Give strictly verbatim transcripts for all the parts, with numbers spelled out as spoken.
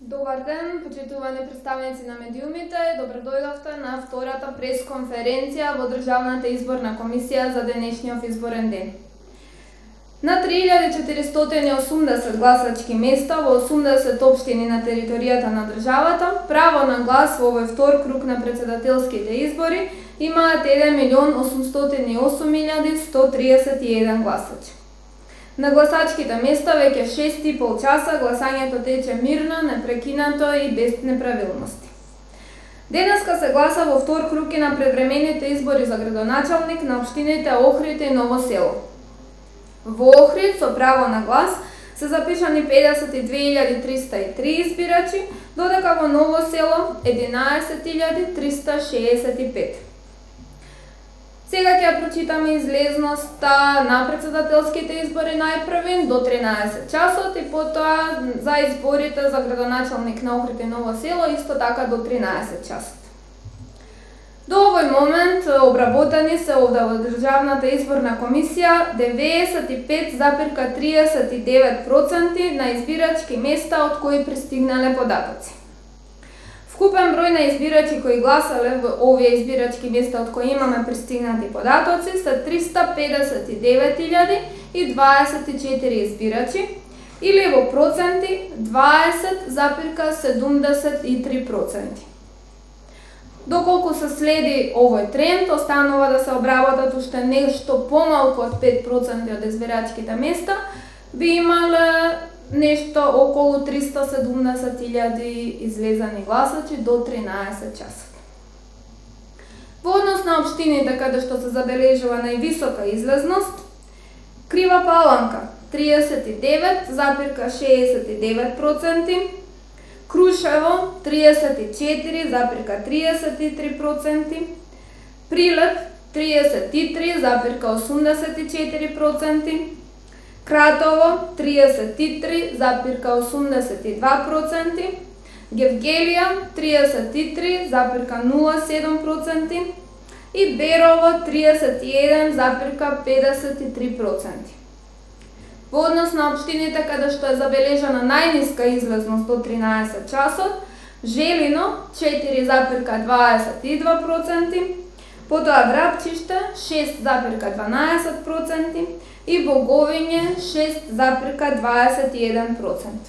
Добар ден, почитувани представници на медиумите, добро дојдовте на втората пресконференција во Државната изборна комисија за денешниот изборен ден. На три илјади четиристотини и осумдесет гласачки места во осумдесет општини на територијата на државата, право на глас во овој втор круг на претседателските избори имаат еден милион осумстотини и осум илјади сто триесет и еден гласачи. На гласачките места веќе шест и пол часа гласањето тече мирно, непрекинато и без неправилности. Денеска се гласа во втор круг и на предвремените избори за градоначалник на општините Охрид и Ново село. Во Охрид со право на глас се запишани педесет и две илјади триста и три избирачи, додека во Ново село единаесет илјади триста шеесет и пет. Сега ќе ја прочитаме излезноста на претседателските избори најпрви до тринаесет часот и потоа за изборите за градоначалник на Охрид и Ново село исто така до тринаесет часот. До овој момент обработени се овде во Државната изборна комисија деветдесет и пет запирка триесет и девет проценти на избирачки места од кои пристигнале податоци. Вкупен број на избирачи кои гласале во овие избирачки места од кои имаме пристигнати податоци се триста педесет и девет илјади и дваесет и четири избирачи, или во проценти дваесет запирка седумдесет и три проценти. Доколку се следи овој тренд, останува да се обработат уште нешто помалку од пет проценти од избирачките места, би имале нешто околу триста седумдесет илјади излезани гласачи до тринаесет часот. Во однос на општините каде што се забележува највисока излезност, Крива Паланка триесет и девет запирка шеесет и девет проценти, Крушево триесет и четири запирка триесет и три проценти, Прилеп триесет и три запирка осумдесет и четири проценти, Кратово триесет и три запирка осумдесет и два проценти, Гевгелија триесет и три запирка нула седум проценти и Берово триесет и еден запирка педесет и три проценти. Во однос на општините каде што е забележана најниска излезност до тринаесет часот, Желино четири запирка дваесет и два проценти, потоа Врапчиште шест запирка дванаесет проценти и Боговиње шест запирка дваесет и еден проценти.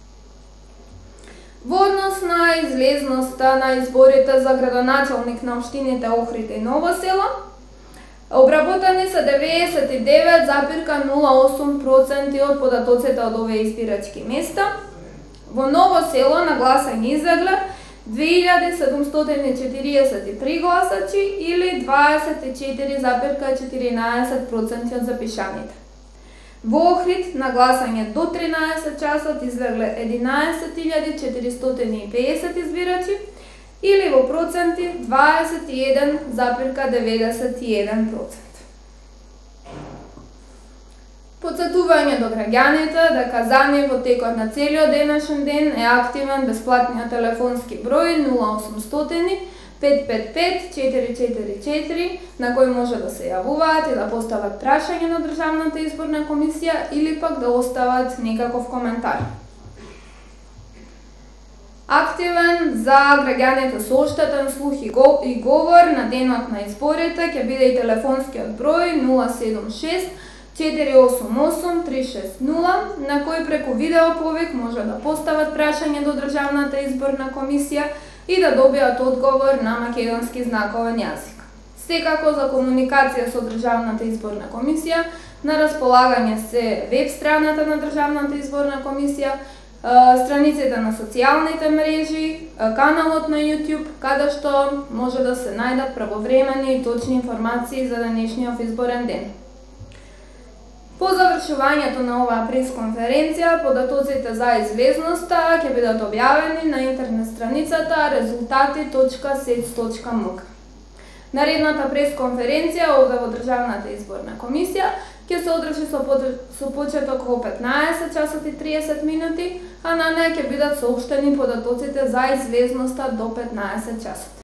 Во однос на излезноста на изборите за градоначалник на општините Охрид и Ново село, обработени се деветдесет и девет запирка нула осум проценти од податоците од овие избирачки места. Во Ново село на гласање излегле две илјади седумстотини и четириесет и три гласачи или дваесет и четири запирка четиринаесет проценти од запишаните. Во Охрид на гласање до тринаесет часот излегле единаесет илјади четиристотини и педесет избирачи или во проценти дваесет и еден запирка деветдесет и еден проценти. Потсетување до граѓаните дека за нив во текот на целиот денешен ден е активен бесплатниот телефонски број нула осумстотини пет пет пет четири четири четири на кој може да се јавуваат и да постават прашање на Државната изборна комисија или пак да остават некаков коментар. Активен за граѓаните со оштетен слух и говор на денот на изборите ќе биде и телефонскиот број нула седум шест четири осум осум три шест нула, на кој преку видеоповик може да постават прашање до Државната изборна комисија и да добијат одговор на македонски знаковен јазик. Секако за комуникација со Државната изборна комисија на располагање се веб страната на Државната изборна комисија, страниците на социјалните мрежи, каналот на YouTube, каде што може да се најдат правовремени и точни информации за денешниот изборен ден. По завршувањето на оваа пресконференција, податоците за излезноста ќе бидат објавени на интернет страницата резултати точка сец точка ем ка. Наредната пресконференција овде во Државната изборна комисија ќе се одржи со почеток во петнаесет часот и триесет минути, а на неа ќе бидат соопштени податоците за излезноста до петнаесет часот.